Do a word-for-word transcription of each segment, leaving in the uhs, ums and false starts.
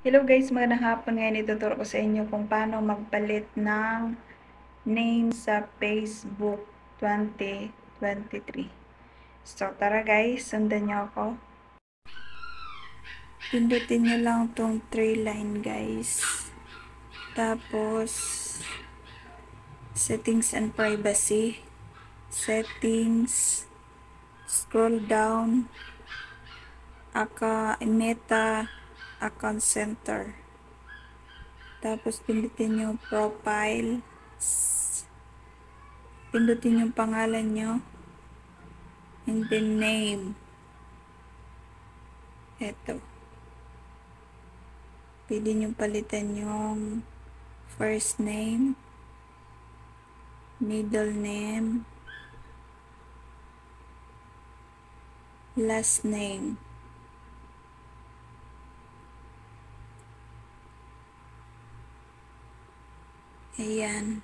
Hello guys, magandang hapon. Ngayon ituturo ko sa inyo kung paano magpalit ng name sa Facebook twenty twenty-three. So tara guys, sundan nyo ako. Pindutin nyo lang tong three line guys. Tapos, settings and privacy. Settings. Scroll down. Aka, meta, account center. Tapos, pindutin yung profile. Pindutin yung pangalan nyo. And then, name. Eto. Pwede nyo palitan yung first name, middle name, last name. Ayan.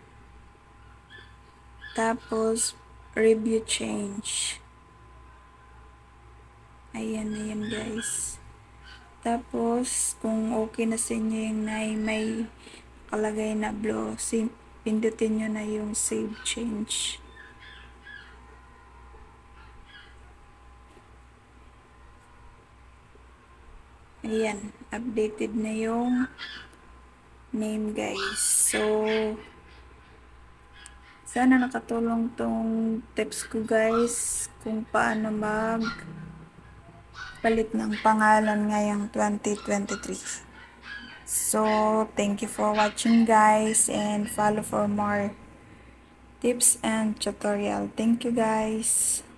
Tapos, review change. Ayan, ayan guys. Tapos, kung okay na sa inyo yung na may kalagay na blue, pindutin nyo na yung save change. Ayan, updated na yung name guys. So, sana nakatulong tong tips ko guys kung paano mag palit ng pangalan ngayong twenty twenty-three. So, thank you for watching guys and follow for more tips and tutorial. Thank you guys.